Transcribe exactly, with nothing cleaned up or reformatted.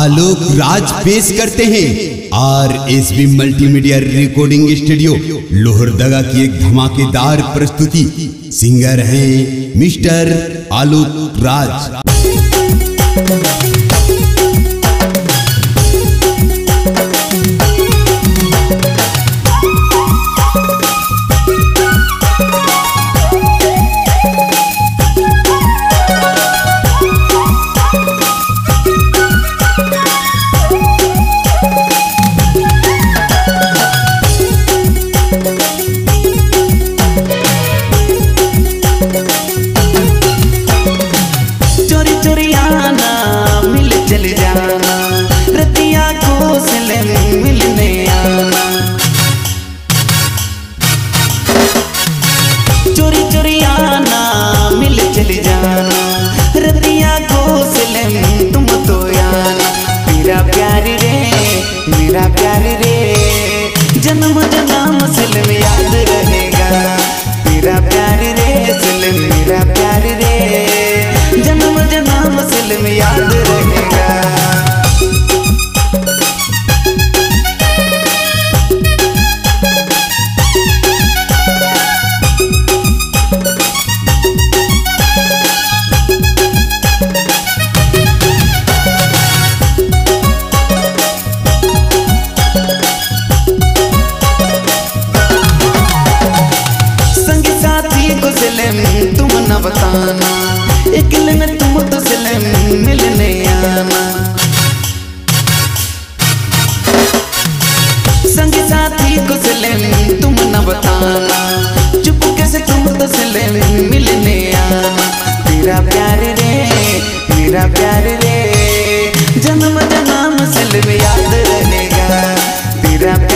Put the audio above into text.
आलोक राज पेश करते हैं R S B multimedia recording studio Lohardaga की एक धमाकेदार प्रस्तुति। सिंगर हैं मिस्टर आलोक राज। चोरी चोरी आना मिल चल जाना रतिया को सलम तुम तो आना। मेरा प्यार रे मेरा प्यार रे जन्म जन्म सलम याद रहेगा। मेरा प्यार रे सलम मेरा प्यार रे जन्म जन्म सलम याद रहेगा। तुम न बताना अकेले में तुम तो सलम मिलने आना। संगी साथी को सलम तुम न बताना चुपके से तुम तो सलम मिलने आना। तेरा प्यार रे मेरा प्यार रे जन्म जन्म सलम याद रहेगा। तेरा